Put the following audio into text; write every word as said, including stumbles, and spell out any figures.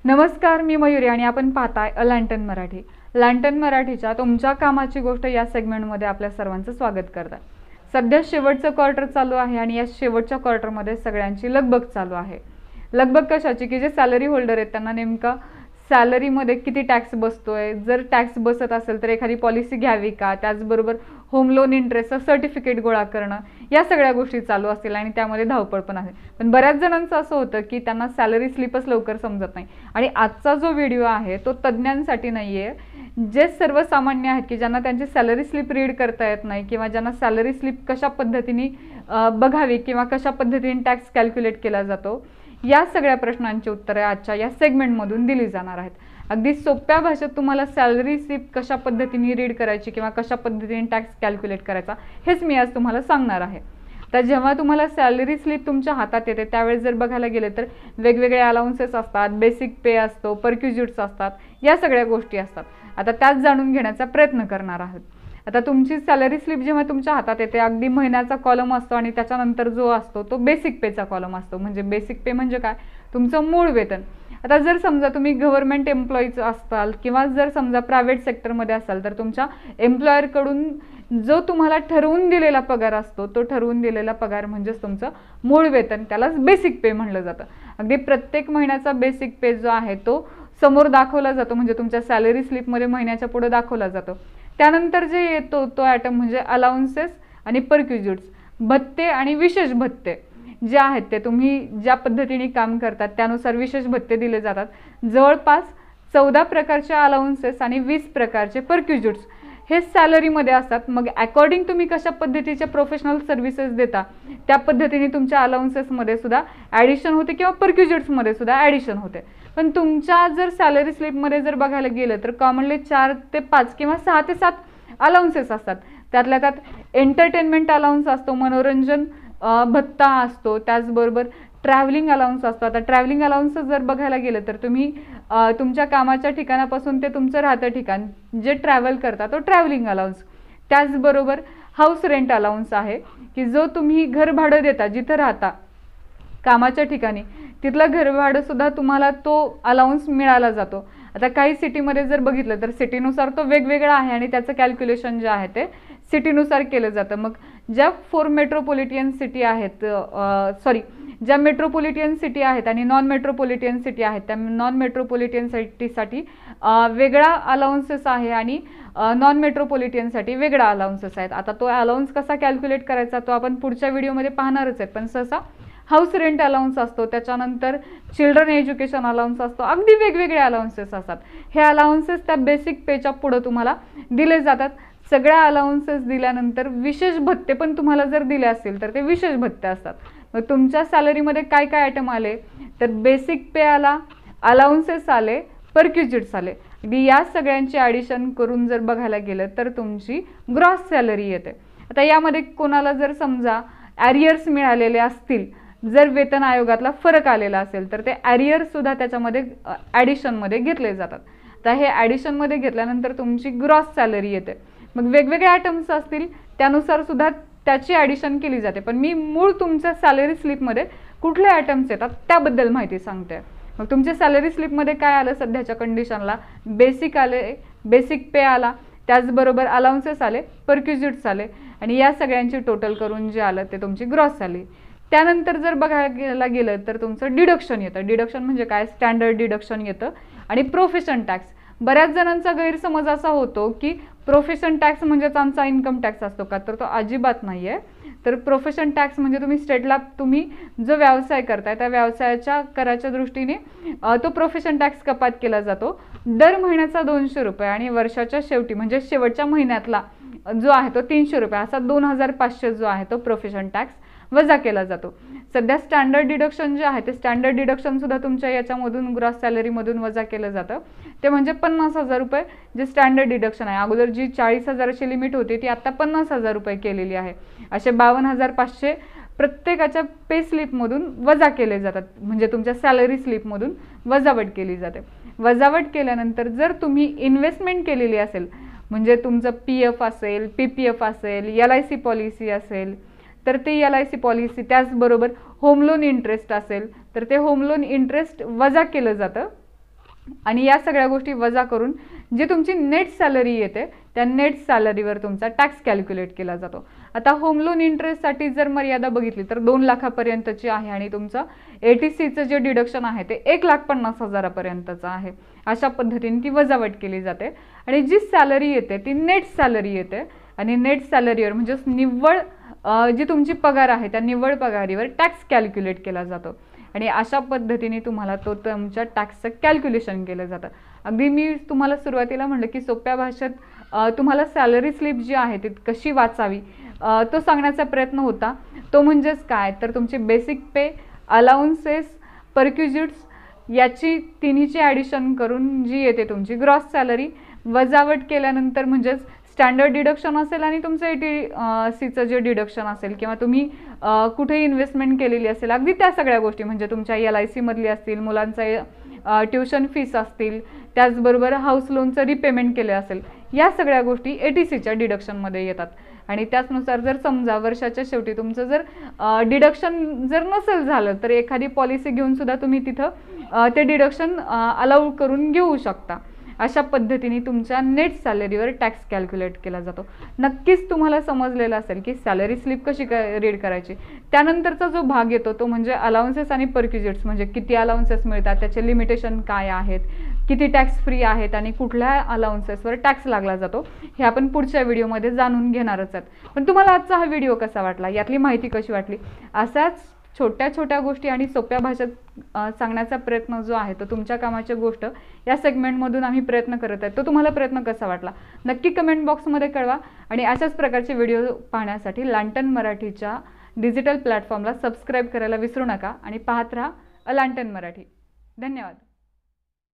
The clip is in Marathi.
नमस्कार, मी मयुरी आणि आपण पाहताय अ लँटन मराठी. लँटन मराठीच्या तुमच्या कामाची गोष्ट या सेगमेंटमध्ये आपल्या सर्वांचं स्वागत करतात. सध्या शेवटचं क्वार्टर चालू आहे आणि या शेवटच्या क्वार्टरमध्ये सगळ्यांची लगबग चालू आहे. लगबग कशाची की जे सॅलरी होल्डर आहेत त्यांना नेमका सॅलरीमध्ये किती टॅक्स बसतोय, जर टॅक्स बसत असेल तर एखादी पॉलिसी घ्यावी का, त्याचबरोबर होम लोन इंटरेस्टचं सर्टिफिकेट गोळा करणं, या सगळ्या गोष्टी चालू असतील आणि त्यामध्ये धावपळ पण आहे. पण बऱ्याच जणांचं असं होतं की त्यांना सॅलरी स्लिपच लवकर समजत नाही. आणि आजचा जो व्हिडिओ आहे तो तज्ज्ञांसाठी नाही आहे, जे सर्वसामान्य आहेत की ज्यांना त्यांची सॅलरी स्लिप रीड करता येत नाही किंवा ज्यांना सॅलरी स्लिप कशा पद्धतीने बघावी किंवा कशा पद्धतीने टॅक्स कॅल्क्युलेट केला जातो, या सगळ्या प्रश्नांची उत्तरे आजच्या या सेगमेंटमधून दिली जाणार आहेत. अगदी सोप्या भाषेत तुम्हाला सॅलरी स्लिप कशा पद्धतीने रीड करायची किंवा कशा पद्धतीने टॅक्स कॅल्क्युलेट करायचा हेच मी आज तुम्हाला सांगणार आहे. तर जेव्हा तुम्हाला सॅलरी स्लिप तुमच्या हातात येते त्यावेळेस जर बघायला गेले तर वेगवेगळे अलाउन्सेस असतात, बेसिक पे असतो, परक्युजिट्स असतात, या सगळ्या गोष्टी असतात. आता त्याच जाणून घेण्याचा प्रयत्न करणार आहोत. आता तुमची सॅलरी स्लिप जेव्हा तुमच्या हातात येते अगदी महिन्याचा कॉलम असतो आणि त्याच्यानंतर जो असतो तो बेसिक पेचा कॉलम असतो. म्हणजे बेसिक पे म्हणजे काय, तुमचं मूळ वेतन. आता जर समजा तुम्ही गव्हर्नमेंट एम्प्लॉईज असाल किंवा जर समजा प्रायव्हेट सेक्टरमध्ये असाल तर तुमच्या एम्प्लॉयरकडून जो तुम्हाला ठरवून दिलेला पगार असतो तो ठरवून दिलेला पगार म्हणजेच तुमचं मूळ वेतन, त्यालाच बेसिक पे म्हणलं जातं. अगदी प्रत्येक महिन्याचा बेसिक पे जो आहे तो समोर दाखवला जातो, म्हणजे तुमच्या सॅलरी स्लिपमध्ये महिन्याच्या पुढे दाखवला जातो. त्यानंतर जे येतो तो आयटम म्हणजे अलाउन्सेस आणि परक्युजिट्स, भत्ते आणि विशेष भत्ते जे आहेत ते तुम्ही ज्या पद्धतीने काम करतात त्यानुसार विशेष भत्ते दिले जातात. जवळपास चौदा प्रकारचे अलाउन्सेस आणि वीस प्रकारचे परक्युजिट्स हे सॅलरीमध्ये असतात. मग अकॉर्डिंग तुम्ही कशा पद्धतीचे प्रोफेशनल सर्व्हिसेस देता त्या पद्धतीने तुमच्या अलाउन्सेसमध्ये सुद्धा ॲडिशन होते किंवा परक्युजिट्समध्ये सुद्धा ॲडिशन होते. पण तुमच्या जर सॅलरी स्लिपमध्ये जर बघायला गेलं तर कॉमनली चार ते पाच किंवा सहा ते सात अलाउन्सेस असतात. त्यातल्या त्यात एंटरटेनमेंट अलाउन्स असतो, मनोरंजन भत्ता असतो, त्याचबरोबर ट्रॅव्हलिंग अलाउन्स असतो. आता ट्रॅव्हलिंग अलाउन्स जर बघायला गेलं तर तुम्ही तुमच्या कामाच्या ठिकाणापासून ते तुमचं राहतं ठिकाण जे ट्रॅव्हल करता तो ट्रॅव्हलिंग अलाउन्स. त्याचबरोबर हाऊस रेंट अलाउन्स आहे की जो तुम्ही घर भाडं देता, जिथं राहता कामाच्या ठिकाणी तिथलं घर भाडं सुद्धा तुम्हाला तो अलाउन्स मिळाला जातो. आता काही सिटीमध्ये जर बघितलं तर सिटीनुसार तो वेगवेगळा आहे आणि त्याचं कॅल्क्युलेशन जे आहे ते सिटीनुसार केलं जातं. मग ज्या फोर मेट्रोपॉलिटियन सिटी आहेत, सॉरी ज्या मेट्रोपॉलिटियन सिटी आहेत आणि नॉन मेट्रोपॉलिटियन सिटी आहेत, त्या नॉन मेट्रोपॉलिटियन सिटीसाठी वेगळा अलाउन्सेस आहे आणि नॉन मेट्रोपॉलिटियनसाठी वेगळा अलाउन्सेस आहेत. आता तो अलाउन्स कसा कॅल्क्युलेट करायचा तो आपण पुढच्या व्हिडिओमध्ये पाहणारच आहेत. पण सहसा हाऊस रेंट अलाउन्स असतो, त्याच्यानंतर चिल्ड्रन एज्युकेशन अलाउन्स असतो, अगदी वेगवेगळे अलाउन्सेस असतात. हे अलाउन्सेस त्या बेसिक पेच्या पुढं तुम्हाला दिले जातात. सगळ्या अलाउन्सेस दिल्यानंतर विशेष भत्ते पण तुम्हाला जर दिले असतील तर ते विशेष भत्ते असतात. मग तुमच्या सॅलरीमध्ये काय काय आयटम आले तर बेसिक पे आला, अलाउन्सेस आले, परक्युजिट्स आले. या सगळ्यांची ॲडिशन करून जर बघायला गेलं तर तुमची ग्रॉस सॅलरी येते. आता यामध्ये कोणाला जर समजा ॲरियर्स मिळालेले असतील, जर वेतन आयोगातला फरक आलेला असेल तर ते ॲरियर्स सुद्धा त्याच्यामध्ये ॲडिशनमध्ये घेतले जातात. तर हे ॲडिशनमध्ये घेतल्यानंतर तुमची ग्रॉस सॅलरी येते. मग वेगवेगळे आयटम्स असतील त्यानुसार सुद्धा त्याची ॲडिशन केली जाते. पण मी मूळ तुमच्या सॅलरी स्लिपमध्ये कुठले आयटम्स येतात त्याबद्दल माहिती सांगते. मग तुमच्या सॅलरी स्लिपमध्ये काय आलं सध्याच्या कंडिशनला, बेसिक आले, बेसिक पे आला, त्याचबरोबर अलाउन्सेस आले, परक्युजिट्स आले आणि या सगळ्यांची टोटल करून जे आलं ते तुमची ग्रॉस सॅलरी. त्यानंतर जर बघायला गेलं तर तुमचं डिडक्शन येतं. डिडक्शन म्हणजे काय, स्टँडर्ड डिडक्शन येतं आणि प्रोफेशन टॅक्स. बऱ्याच जणांचा गैरसमज असा होतो की प्रोफेशन टॅक्स म्हणजेच आमचा इन्कम टॅक्स असतो का, तर तो अजिबात नाही आहे. तर प्रोफेशन टॅक्स म्हणजे तुम्ही स्टेटला तुम्ही जो व्यवसाय करताय त्या व्यवसायाच्या कराच्या दृष्टीने तो प्रोफेशन टॅक्स कपात केला जातो. दर महिन्याचा दोनशे रुपये आणि वर्षाच्या शेवटी म्हणजे शेवटच्या महिन्यातला जो आहे तो तीनशे रुपये असा दोन हजार पाचशे जो आहे तो प्रोफेशन टॅक्स वजा केला जातो. सध्या स्टँडर्ड डिडक्शन जे आहे ते स्टँडर्ड डिडक्शन सुद्धा तुमच्या याच्यामधून ग्रॉस सॅलरीमधून वजा केलं जातं. ते म्हणजे पन्नास हजार रुपये जे स्टँडर्ड डिडक्शन आहे. अगोदर जी चाळीस हजाराची लिमिट होती ती आता पन्नास हजार रुपये केलेली आहे. असे बावन्न हजार पाचशे प्रत्येकाच्या पे स्लिपमधून वजा केले जातात, म्हणजे तुमच्या सॅलरी स्लिपमधून वजावट केली जाते. वजावट केल्यानंतर जर तुम्ही इन्व्हेस्टमेंट केलेली असेल, म्हणजे तुमचं पी एफ असेल, पी पी एफ असेल, एल आय सी पॉलिसी असेल तर ते एल आय सी पॉलिसी, त्याचबरोबर होम लोन इंटरेस्ट असेल तर ते होम लोन इंटरेस्ट वजा केलं जातं आणि या सगळ्या गोष्टी वजा करून जी तुमची नेट सॅलरी येते त्या नेट सॅलरीवर तुमचा टॅक्स कॅल्क्युलेट केला जातो। आता होम लोन इंटरेस्टसाठी जर मर्यादा बघितली तर दोन लाखापर्यंतची आहे आणि तुमचं एटीसीचं जे डिडक्शन आहे ते एक लाख पन्नास हजारापर्यंतचं आहे। अशा पद्धतीने ती वजावट केली जाते आणि जी सॅलरी येते ती नेट सॅलरी येते आणि नेट सॅलरीवर म्हणजेच निव्वळ जी तुमची पगार आहे त्या निव्वळ पगारीवर टॅक्स कॅल्क्युलेट केला जातो आणि अशा पद्धतीने तुम्हाला तो तुमच्या टॅक्सचं कॅल्क्युलेशन केलं जातं। अगदी मी तुम्हाला सुरुवातीला म्हटलं की सोप्या भाषेत तुम्हाला सॅलरी स्लिप जी आहे ती कशी वाचावी तो सांगण्याचा प्रयत्न होता। तो म्हणजेच काय तर तुमची बेसिक पे, अलाउन्सेस, परक्युजिट्स याची तिन्हीची ॲडिशन करून जी येते तुमची ग्रॉस सॅलरी वजावट केल्यानंतर म्हणजेच स्टँडर्ड डिडक्शन असेल आणि तुमचं एटी सीचं जे डिडक्शन असेल किंवा तुम्ही कुठे इन्व्हेस्टमेंट केलेली असेल अगदी त्या सगळ्या गोष्टी म्हणजे तुमच्या एल आय सीमधली असतील, मुलांचा ट्युशन फीस असतील, त्याचबरोबर हाऊस लोनचं रिपेमेंट केले असेल, या सगळ्या गोष्टी ए टी सीच्या डिडक्शनमध्ये येतात। आणि त्याचनुसार जर समजा वर्षाच्या शेवटी तुमचं जर डिडक्शन जर नसेल झालं तर एखादी पॉलिसी घेऊन सुद्धा तुम्ही तिथं ते डिडक्शन अलाउ करून घेऊ शकता। अशा पद्धतीने तुमच्या नेट सॅलरीवर टॅक्स कॅल्क्युलेट केला जातो। नक्कीच तुम्हाला समजलेलं असेल की सॅलरी स्लिप कशी काय रीड करायची। त्यानंतरचा जो भाग येतो तो म्हणजे अलाउन्सेस आणि परक्युजिट्स म्हणजे किती अलाउन्सेस मिळतात, त्याचे लिमिटेशन काय आहेत, किती टॅक्स फ्री आहेत आणि कुठल्या अलाउन्सेसवर टॅक्स लागला जातो हे आपण पुढच्या व्हिडिओमध्ये जाणून घेणारच आहोत। पण तुम्हाला आजचा हा व्हिडिओ कसा वाटला, यातली माहिती कशी वाटली, असाच छोट्या छोट्या गोष्टी आणि सोप्या भाषेत सांगण्याचा प्रयत्न जो आहे तो तुमच्या कामाची गोष्ट या सेगमेंटमधून आम्ही प्रयत्न करत आहे, तो तुम्हाला प्रयत्न कसा वाटला नक्की कमेंट बॉक्समध्ये कळवा। आणि अशाच प्रकारचे व्हिडिओ पाहण्यासाठी लांटन मराठीच्या डिजिटल प्लॅटफॉर्मला सबस्क्राईब करायला विसरू नका आणि पाहत राहा अ लांटन मराठी। धन्यवाद।